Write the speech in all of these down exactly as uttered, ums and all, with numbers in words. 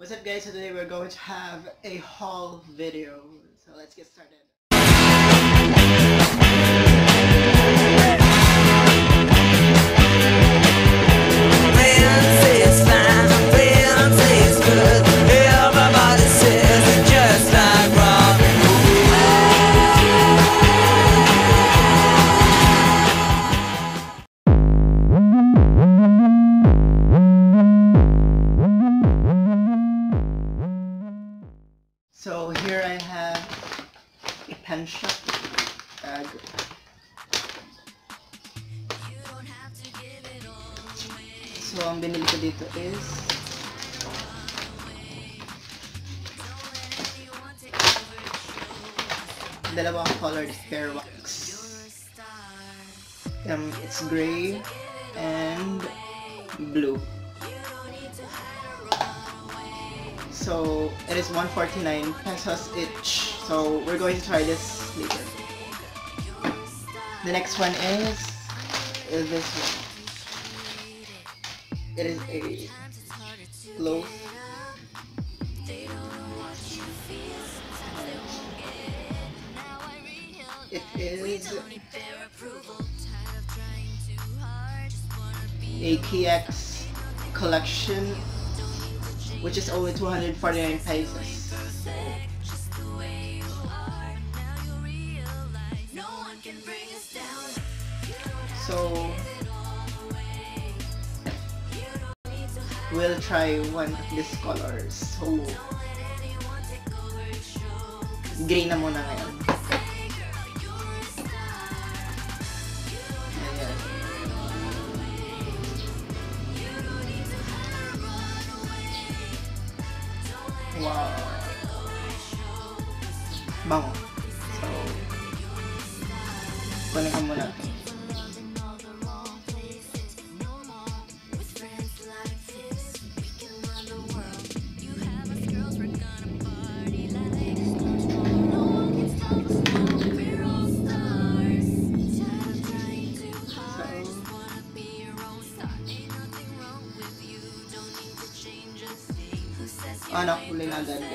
What's up guys, so today we're going to have a haul video, so let's get started. So here I have a pen shop bag. So ang binili ko dito is dalawang colored hair wax. Um, it's gray and blue. So it is one forty-nine pesos each. So we're going to try this later. The next one is, is this one. It is a loaf. It is a K X collection, which is only two hundred forty-nine pesos. So we'll try one of these colors. So green na muna ngayon. Ayan. Wow. Bango. So, kunin ko muna. Ah, nakulay na ganda.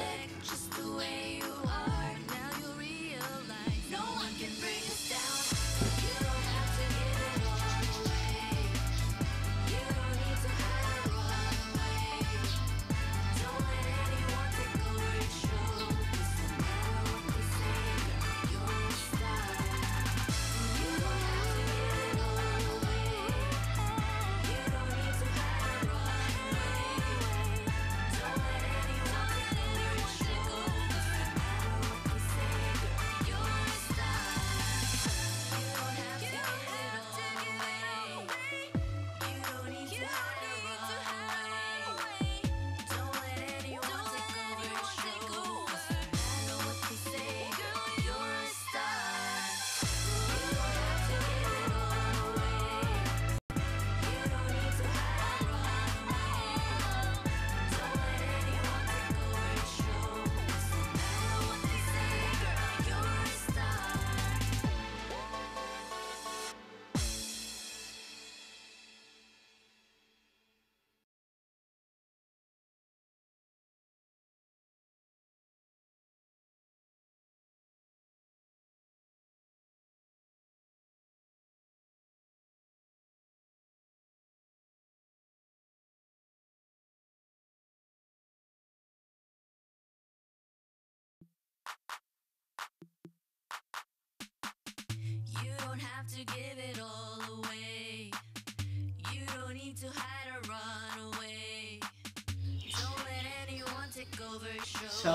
You don't have to give it all away. You don't need to hide or run away. Don't let anyone take over show. So,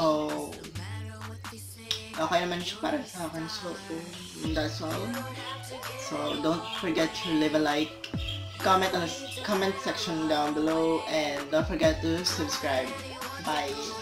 okay naman siya para sa akin. So, that's all. So, don't forget to leave a like, comment on the comment section down below, and don't forget to subscribe. Bye.